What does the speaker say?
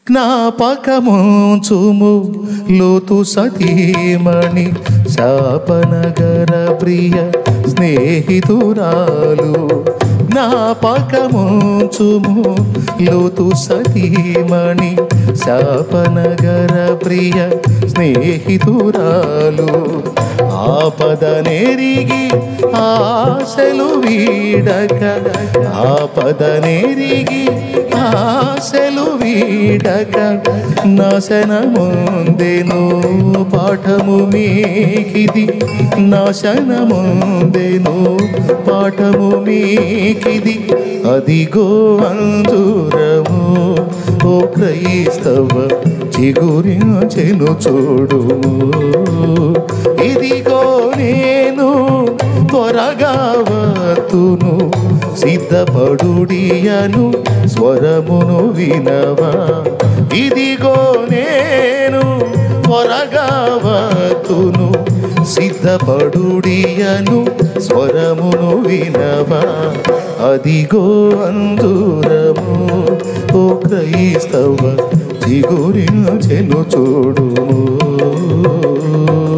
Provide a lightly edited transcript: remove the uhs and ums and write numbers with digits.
జ్ఞాపకముంచుము లోతు సతీమణి శాపనగర ప్రియ స్నేహితురాలు. జ్ఞాపకముంచుము లోతు సతీమణి శాపనగర ప్రియ స్నేహితురాలు. ఆపదనెరిగి ఆశలు వీడక, ఆపదనెరిగి ఆశలు వీడక నాశనముందెను పాఠము మీకిది, నాశనముందెను పాఠము మీకిది. అదిగో అంజూరము ఓ క్రైస్తవ చిగురించెను చూడుము. ఇదిగో నేను త్వరగా వత్తును సిద్ధపడుడియను స్వరమును వినవా. ఇదిగో నేను త్వరగా వత్తును సిద్ధపడుడియను స్వరమును వినవా. అదిగో అంజూరము ఓ క్రైస్తవ చిగురించెను చూడుము.